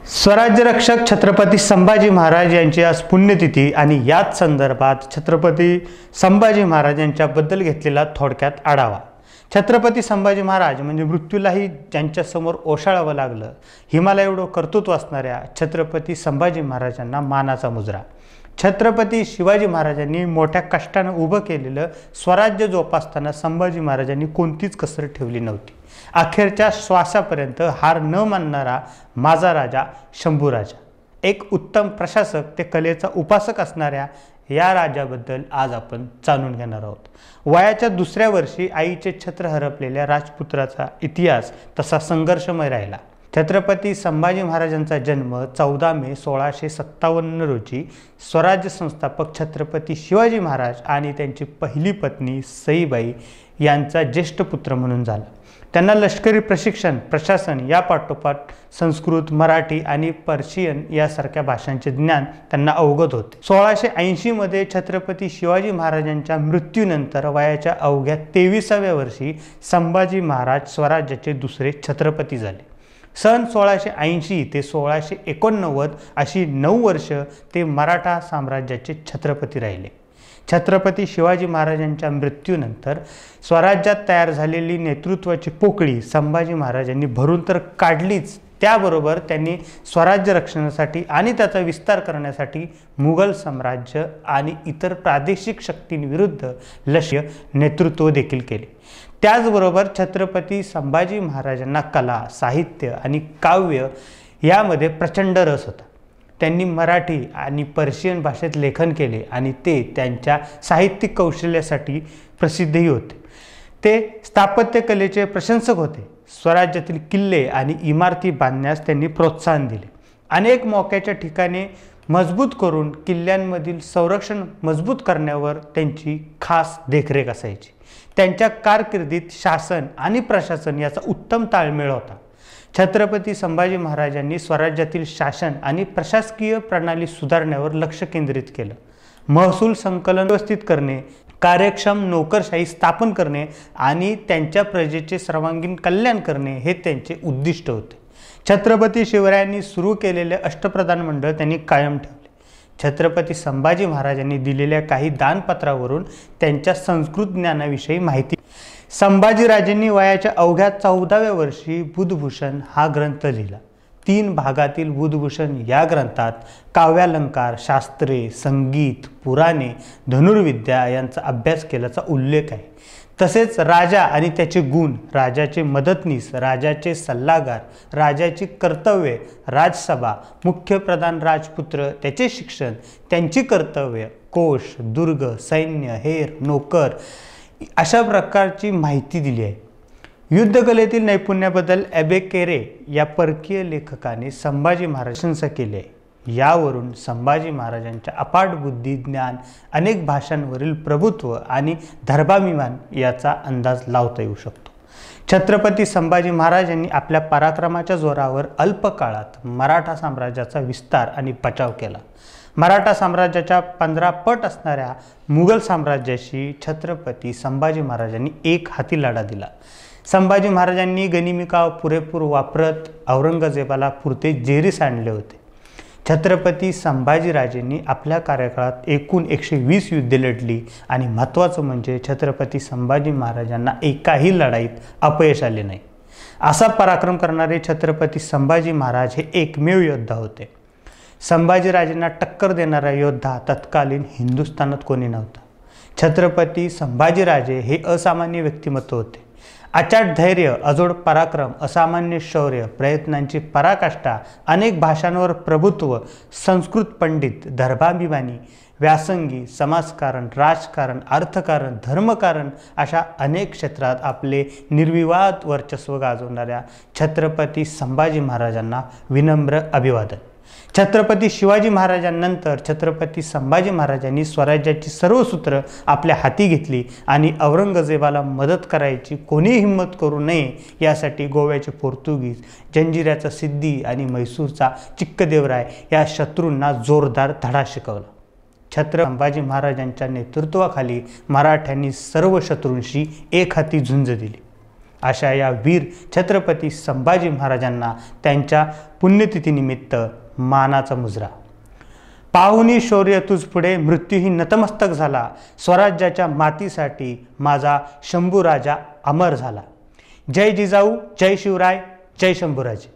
स्वराज्यरक्षक छत्रपती संभाजी महाराज यांची आज पुण्यतिथी आणि याच संदर्भात छत्रपती संभाजी महाराज यांच्याबद्दल घेतलेला थोडक्यात आढावा। छत्रपती संभाजी महाराज म्हणजे मृत्यूलाही ज्यांच्यासमोर ओशाळावं लागलं, हिमालय एवढं कर्तृत्व असणाऱ्या छत्रपती संभाजी महाराजांना मानाचा मुजरा। छत्रपती शिवाजी महाराजांनी मोठ्या कष्टाने उभं केलेलं स्वराज्य जोपासताना संभाजी महाराजांनी कोणतीच कसर ठेवली नव्हती। अखेरच्या श्वासापर्यंत हार न मानणारा माझा राजा शंभूराजा, एक उत्तम प्रशासक ते कलेचा उपासक असणाऱ्या या राजाबद्दल आज आपण जाणून घेणार आहोत। वयाच्या दुसऱ्या वर्षी आईचे छत्र हरपलेल्या राजपुत्राचा इतिहास तसा संघर्षमय राहिला। छत्रपती संभाजी महाराजांचा जन्म 14 मे 1657 रोजी स्वराज्य संस्थापक छत्रपती शिवाजी महाराज आणि त्यांची पहिली पत्नी सईबाई यांचा ज्येष्ठ पुत्र म्हणून झाला। त्यांना लष्करी प्रशिक्षण, प्रशासन या पाठोपाठ संस्कृत, मराठी आणि पर्शियन यासारख्या भाषांचे ज्ञान त्यांना अवगत होते। 1680 मध्ये छत्रपती शिवाजी महाराजांच्या मृत्यूनंतर वयाच्या अवघ्या 23व्या वर्षी संभाजी महाराज स्वराज्याचे दुसरे छत्रपती झाले। सन 1680 ते 1689 अशी 9 वर्ष ते मराठा साम्राज्याचे छत्रपती राहिले। छत्रपती शिवाजी महाराजांच्या मृत्यूनंतर स्वराज्यात तयार झालेली नेतृत्वाची पोकळी संभाजी महाराजांनी भरून तर काढलीच, त्याबरोबर त्यांनी स्वराज्य रक्षणासाठी आणि त्याचा विस्तार करण्यासाठी मुघल साम्राज्य आणि इतर प्रादेशिक शक्तींविरुद्ध लष्करी नेतृत्व देखील केले। त्याचबरोबर छत्रपती संभाजी महाराजांना कला, साहित्य आणि काव्य यामध्ये प्रचंड रस होता। त्यांनी मराठी आणि पर्शियन भाषेत लेखन केले आणि ते त्यांच्या साहित्यिक कौशल्यासाठी प्रसिद्धही होते। ते स्थापत्य कलेचे प्रशंसक होते। स्वराज्यातील किल्ले आणि इमारती बांधण्यास त्यांनी प्रोत्साहन दिले। अनेक मोक्याच्या ठिकाणे मजबूत करून किल्ल्यांमधील संरक्षण मजबूत करण्यावर त्यांची खास देखरेख असायची। त्यांच्या कारकिर्दीत शासन आणि प्रशासन याचा उत्तम ताळमेळ होता। छत्रपती संभाजी महाराजांनी स्वराज्यातील शासन आणि प्रशासकीय प्रणाली सुधारण्यावर लक्ष केंद्रित केलं। महसूल संकलन व्यवस्थित करणे, कार्यक्षम नोकरशाही स्थापन करणे आणि त्यांच्या प्रजेचे सर्वांगीण कल्याण करणे हे त्यांचे उद्दिष्ट होते। छत्रपती शिवरायांनी सुरू केलेले अष्टप्रधान मंडळ त्यांनी कायम ठेवले। छत्रपती संभाजी महाराजांनी दिलेल्या काही दानपत्रावरून त्यांच्या संस्कृत ज्ञानाविषयी माहिती। संभाजीराजांनी वयाच्या अवघ्या 14व्या वर्षी बुधभूषण हा ग्रंथ लिहिला। 3 भागातील बुधभूषण या ग्रंथात काव्यालंकार, शास्त्रे, संगीत, पुराणे, धनुर्विद्या यांचा अभ्यास केल्याचा उल्लेख आहे। तसेच राजा आणि त्याचे गुण, राजाचे मदतनीस, राजाचे सल्लागार, राजाची कर्तव्ये, राजसभा, मुख्य प्रधान राजपुत्र, त्याचे शिक्षण, त्यांची कर्तव्य, कोश, दुर्ग, सैन्य, हेर, नोकर अशा प्रकारची माहिती दिली आहे। युद्धकलेतील नैपुण्याबद्दल एबेकेरे या परकीय लेखकाने संभाजी महाराज प्रशंसा केली आहे। यावरून संभाजी महाराजांच्या अफाट बुद्धी, ज्ञान, अनेक भाषांवरील प्रभुत्व आणि धर्माभिमान याचा अंदाज लावता येऊ शकतो। छत्रपती संभाजी महाराजांनी आपल्या पराक्रमाच्या जोरावर अल्प काळात मराठा साम्राज्याचा विस्तार आणि बचाव केला। मराठा साम्राज्याच्या 15 पट असणाऱ्या मुघल साम्राज्याशी छत्रपती संभाजी महाराजांनी एक हाती लढा दिला। संभाजी महाराजांनी गनिमिकाव पुरेपूर वापरत औरंगजेबाला पुरते जेरीस आणले होते। छत्रपती संभाजीराजेंनी आपल्या कार्यकाळात एकूण 120 युद्धे लढली आणि महत्त्वाचं म्हणजे छत्रपती संभाजी महाराजांना एकाही लढाईत अपयश आले नाही। असा पराक्रम करणारे छत्रपती संभाजी महाराज हे एकमेव योद्धा होते। संभाजीराजेंना टक्कर देणारा योद्धा तत्कालीन हिंदुस्थानात कोणी नव्हता। छत्रपती संभाजीराजे हे असामान्य व्यक्तिमत्व होते। अचाट धैर्य, अजोड पराक्रम, असामान्य शौर्य, प्रयत्नांची पराकाष्ठा, अनेक भाषांवर प्रभुत्व, संस्कृत पंडित, धर्माभिमानी, व्यासंगी, समाजकारण, राजकारण, अर्थकारण, धर्मकारण अशा अनेक क्षेत्रात आपले निर्विवाद वर्चस्व गाजवणाऱ्या छत्रपती संभाजी महाराजांना विनम्र अभिवादन। छत्रपती शिवाजी महाराजांनंतर छत्रपती संभाजी महाराजांनी स्वराज्याची सर्व सूत्र आपल्या हाती घेतली आणि औरंगजेबाला मदत करायची कोणी हिंमत करू नये यासाठी गोव्याचे पोर्तुगीज, जंजिऱ्याचा सिद्दी आणि म्हैसूरचा चिक्कदेवराय या शत्रूंना जोरदार धडा शिकवला। छत्रपती संभाजी महाराजांच्या नेतृत्वाखाली मराठ्यांनी सर्व शत्रूंशी एक हाती झुंज दिली। अशा या वीर छत्रपती संभाजी महाराजांना त्यांच्या पुण्यतिथीनिमित्त मानाचा मुजरा। पाहुनी शौर्य तुझ पुढे मृत्यूही नतमस्तक झाला, स्वराज्याच्या मातीसाठी माझा शंभूराजा अमर झाला। जय जिजाऊ, जय शिवराय, जय शंभूराजे।